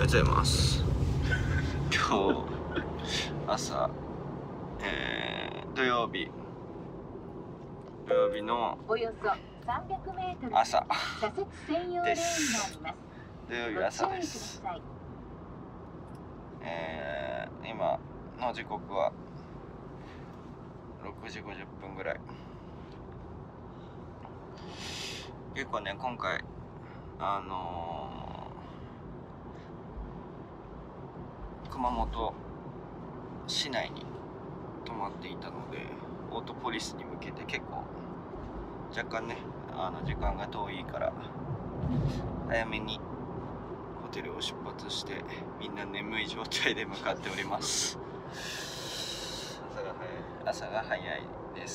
ございます。今日朝、土曜日のおよそ300メートル朝左折専用レーンがあります。 土曜日朝です。今の時刻は6時50分ぐらい。結構ね、今回熊本市内に泊まっていたので、オートポリスに向けて結構若干ね、時間が遠いから早めにホテルを出発して、みんな眠い状態で向かっております。朝が早いです。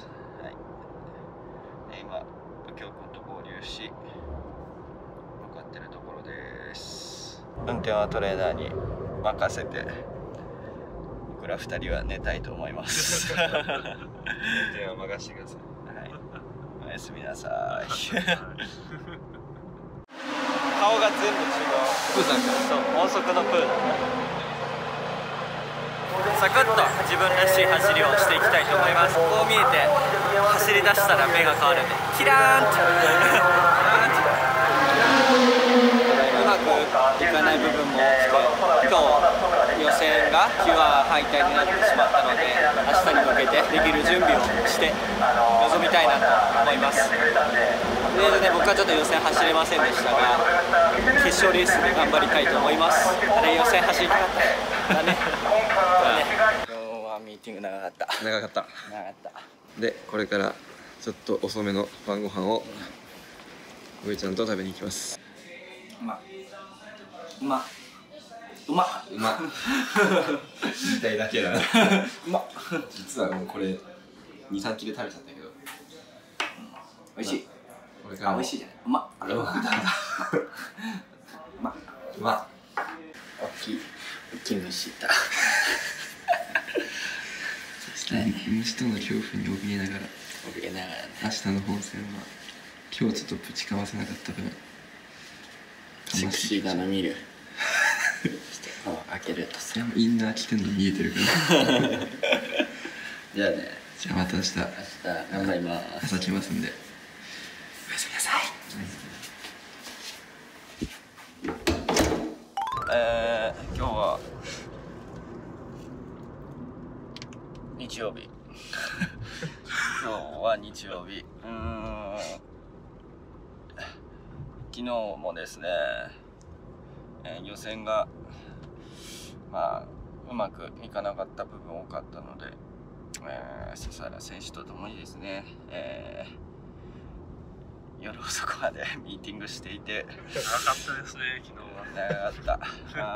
はい。で、今京君と合流し向かってるところです。運転はトレーナーに任せて、僕ら2人は寝たいと思います。運転は任せてください。はい。おやすみなさい。顔が全部違う。プーさんか。そう、音速のプー。サクッと自分らしい走りをしていきたいと思います。こう見えて走り出したら目が変わるんで、キラーンってうまくいかない部分も多くて、今日予選がキュア敗退になってしまったので、明日に向けてできる準備をして臨みたいなと思います。とりあえずね、僕はちょっと予選走れませんでしたが、決勝レースで頑張りたいと思います。あれ、予選走りたかっただね。今日はミーティング長かった。で、これからちょっと遅めの晩ご飯を上ちゃんと食べに行きます。うま言いたいだけだな。実はもうこれ2、3切れ食べちゃったけど、美味しい。これから美味しいじゃない。うま大きい虫いた。虫との恐怖に怯えながらね、明日の本戦は今日ちょっとぶちかませなかった分、セクシーだな見る。開けるとさ、インナー着てんの見えてるから。じゃあね。じゃあまた明日頑張ります。朝来ますんで。おやすみなさい。今日は日曜日。今日は日曜日。昨日もですね、予選がうまくいかなかった部分多かったので、笹原選手と共にですね、夜遅くまでミーティングしていて、長かったですね。昨日は長かった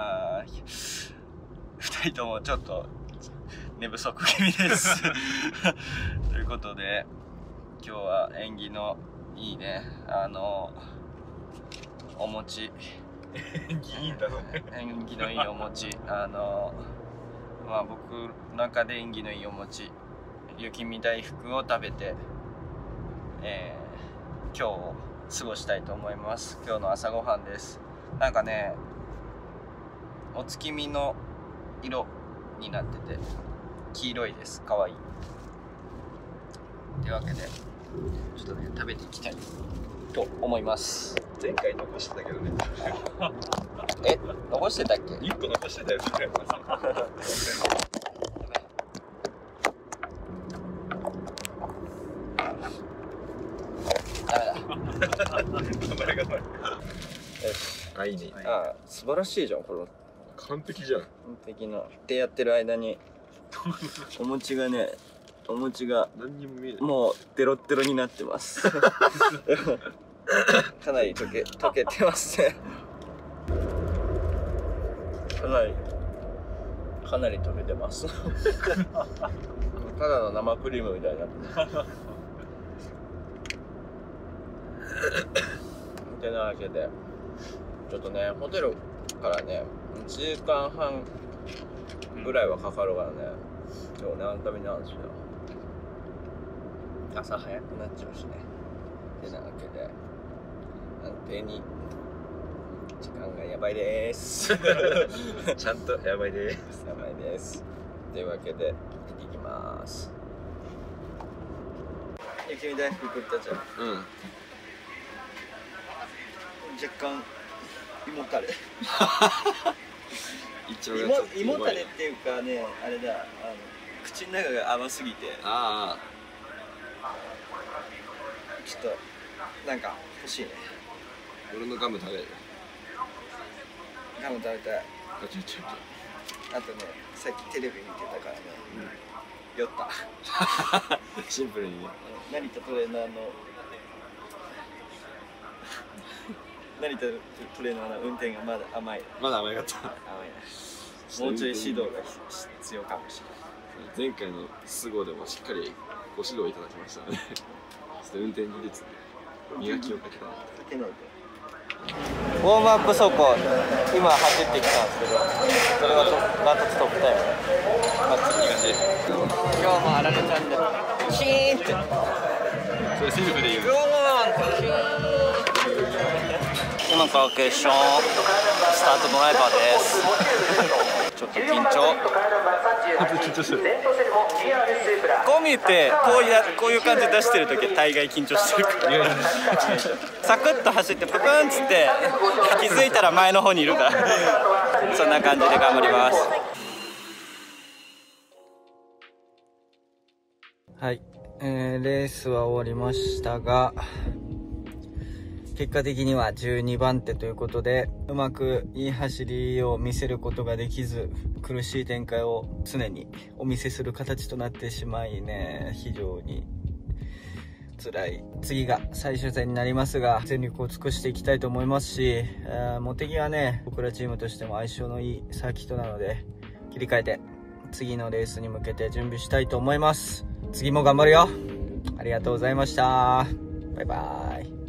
。2人ともちょっと寝不足気味です。ということで、今日は縁起のいいね、お餅、縁起いいんだね。縁起のいいお餅、僕の中で縁起のいいお餅、雪見大福を食べて、今日を過ごしたいと思います。今日の朝ごはんです。なんかね、お月見の色になってて黄色いです。かわいい。というわけで、ちょっとね、食べていきたいと思います。前回残してたけどね。残してたっけ？1個残してたよ。頑張れ。よし。いいね。素晴らしいじゃん、これ。完璧じゃん。完璧な。ってやってる間に、お餅が何にも見えない。もうデロッデロになってます。かなり溶けてますね。かなり溶けてます。ただの生クリームみたいになってます。てなわけで、ちょっとね、ホテルからね、1時間半ぐらいはかかるからね、今日ね、あの旅なんですよ。朝早くなっちゃうしね。てなわけで、安定に時間がやばいです。 ちゃんとやばいです。 やばいです。というわけで行ってきます。雪見大福食ったじゃん。 うん。 若干胃もたれ。胃もたれっていうかね、あれだ、口の中が甘すぎて、 ああ、 ちょっとなんか欲しいね。 俺のガム食べる。 ガム食べたい。 あとね、さっきテレビ見てたからね、酔った。 シンプルにね。 成田トレーナーの運転がまだ甘い。 まだ甘かった。 甘いね。もうちょい指導が必要かもしれない。前回のスゴでもしっかりご指導いただきましたので、ちょっと運転技術磨きをかけた。 ウォームアップ走行、今走ってきたんですけど、それはダントツトップタイム。いい感じ。今日もあられちゃんでシーンって、 それセルフで言う。 ゴーンって今から決勝スタートドライバーです。ちょっと緊張。 緊張してる。 こう見えてこういう感じで出してるときは大概緊張してるから。サクッと走ってププンっつって気づいたら前の方にいるからそんな感じで頑張ります。はい、レースは終わりましたが、結果的には12番手ということで、うまくいい走りを見せることができず、苦しい展開を常にお見せする形となってしまいね、非常に辛い。次が最終戦になりますが、全力を尽くしていきたいと思いますし、茂木はね、僕らチームとしても相性のいいサーキットなので、切り替えて次のレースに向けて準備したいと思います。次も頑張るよ。ありがとうございました。バイバーイ。